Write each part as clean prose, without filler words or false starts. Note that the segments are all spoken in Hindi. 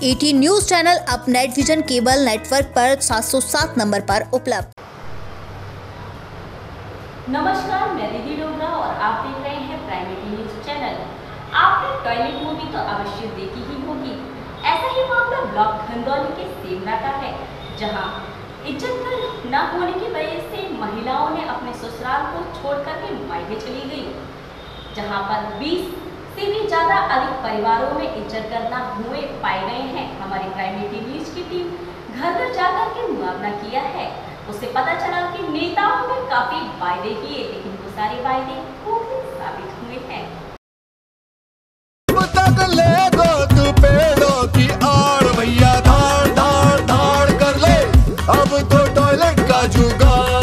18 न्यूज चैनल अब नेट विजन केबल नेटवर्क पर 707 नंबर पर उपलब्ध। नमस्कार, मैं रिद्धि डोगरा और आप देख रहे हैं प्राइम 18 न्यूज चैनल। आपने टॉयलेट मूवी तो अवश्य देखी ही होगी। ऐसा ही मामला ब्लॉक खंदौली के सेमरा का है, जहां इज्जत कर न होने की वजह से महिलाओं ने अपने ससुराल को छोड़कर के मायके चली गई, जहां पर 20 से भी ज्यादा अधिक परिवारों में इज्जत करना हुए पाए गए हैं। हमारी प्राइम 18 न्यूज की टीम घर घर जाकर के मुआयना किया है। उससे पता चला कि नेताओं ने काफी वायदे किए, लेकिन वो सारे वायदे खोखले साबित हुए हैं। अब तो टॉयलेट का जुगाड़।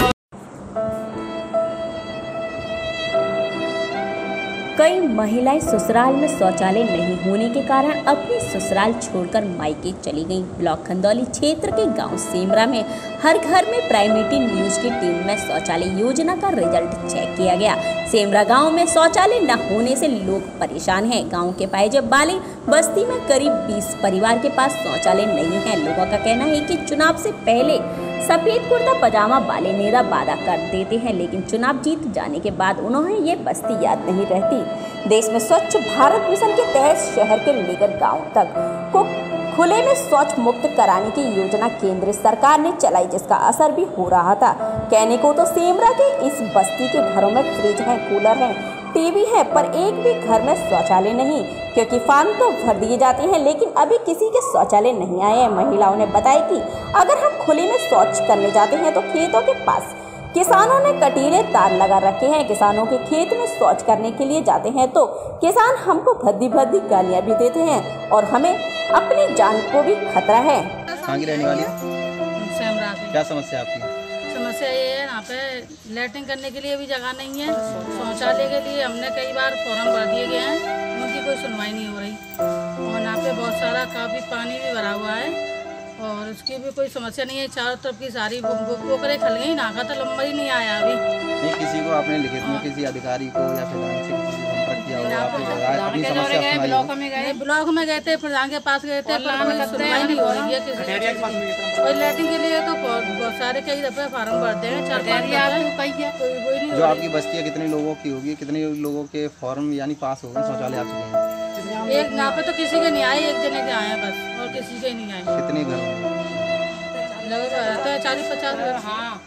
कई महिलाएं ससुराल में शौचालय नहीं होने के कारण अपने ससुराल छोड़कर मायके चली गईं। ब्लॉक खंदौली क्षेत्र के गांव सेमरा में हर घर में प्राइम 18 न्यूज की टीम में शौचालय योजना का रिजल्ट चेक किया गया। सेमरा गांव में शौचालय न होने से लोग परेशान हैं। गांव के पायजब वाली बस्ती में करीब 20 परिवार के पास शौचालय नहीं है। लोगों का कहना है कि चुनाव से पहले सफेद कुर्ता पजामा वाले नेता वादा कर देते हैं, लेकिन चुनाव जीत जाने के बाद उन्हें ये बस्ती याद नहीं रहती। देश में स्वच्छ भारत मिशन के तहत शहर के लेकर गांव तक को खुले में शौच मुक्त कराने की योजना केंद्र सरकार ने चलाई, जिसका असर भी हो रहा था। कहने को तो सेमरा के इस बस्ती के घरों में फ्रिज है, कूलर है, टीवी है, पर एक भी घर में शौचालय नहीं, क्योंकि फॉर्म तो भर दिए जाते हैं, लेकिन अभी किसी के शौचालय नहीं आए हैं। महिलाओं ने बताया कि अगर हम खुले में शौच करने जाते हैं तो खेतों के पास किसानों ने कटीले तार लगा रखे हैं। किसानों के खेत में शौच करने के लिए जाते हैं तो किसान हमको भद्दी भद्दी गालियां भी देते हैं और हमें अपनी जान को भी खतरा है। कहाँ की रहने वाली है? सेमरा की। क्या समस्या आपकी? समस्या ये है, यहाँ पे लैट्रिन करने के लिए भी जगह नहीं है। शौचालय के लिए हमने कई बार फॉर्म भर दिए गए हैं, उनकी कोई सुनवाई नहीं हो रही। और यहाँ पे बहुत सारा काफ़ी पानी भी भरा हुआ है और उसकी भी कोई समस्या नहीं है। चारों तरफ की सारी पोखरे खल गई, नाका तो लंबा ही नहीं आया अभी। नहीं, किसी को आपने लिखित में किसी अधिकारी को या प्रधान से संपर्क किया होगा? अपनी समस्या सुनाई? ब्लॉक में गए थे, प्रधान के पास गए थे, पर कोई सुनवाई नहीं हो रही है किसी। और लैट्रिन के लिए तो बहुत सारे कई दफे फार्म भरते हैं, 4-5 जो आपकी बस्ती है कितने लोगों की होगी? कितने लोगों के फॉर्म यानी पास हो गए, शौचालय आ चुके हैं? एक यहाँ पे तो किसी के नहीं आए, एक जने के आए हैं बस, और किसी के नहीं आए। कितने घर लगभग 40-50 घर। हाँ,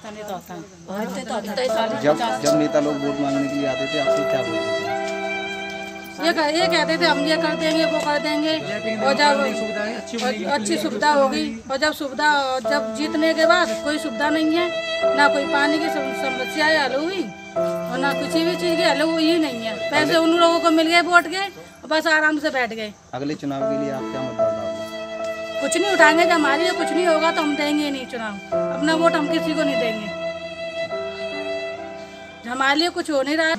जब नेता लोग वोट मांगने के लिए आते थे आपसे क्या बोलते थे? ये कहते थे हम ये कर देंगे, वो कर देंगे, और जब अच्छी सुविधा होगी, और जब जीतने के बाद कोई सुविधा नहीं है, ना कोई पानी की समस्या हल हुई और ना किसी भी चीज़ की हल हुई नहीं है। पैसे उन लोगों को मिल गए वोट के, बस आराम से बैठ गए। अगले चुनाव के लिए आप क्या मतदान डालोगे? कुछ नहीं उठाएंगे, जब हमारे लिए कुछ नहीं होगा तो हम देंगे नहीं चुनाव। अपना वोट हम किसी को नहीं देंगे, हमारे लिए कुछ हो नहीं रहा है।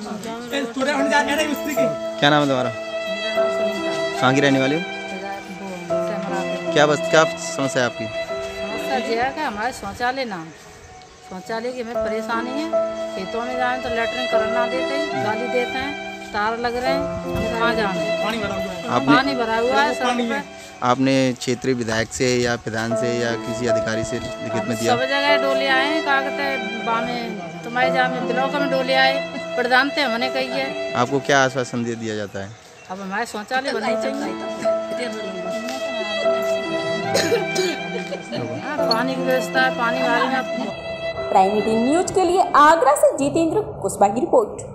क्या नाम है तुम्हारा? कहाँ की रहने वाली हो? क्या समस्या है आपकी? समस्या ये है कि हमारे शौचालय की हमें परेशानी है। खेतों में जाएं तो लैट्रिन करना देते हैं, गाली देते हैं, तार लग रहे हैं, कहाँ जाए? पानी भरा हुआ है सड़क पे। आपने क्षेत्रीय विधायक से या प्रधान से या किसी अधिकारी से लिखित में दिया? सब जगह डोले आए हैं, कागज बामे तुम्हारे जामे ब्लॉक में डोले आए, प्रधान थे हमने कही है। आपको क्या आश्वासन दे दिया जाता है? अब हमारे शौचालय बनने चाहिए, पानी की व्यवस्था है, पानी वाली में। प्राइम 18 न्यूज के लिए आगरा से जितेंद्र कुशवाहा की रिपोर्ट।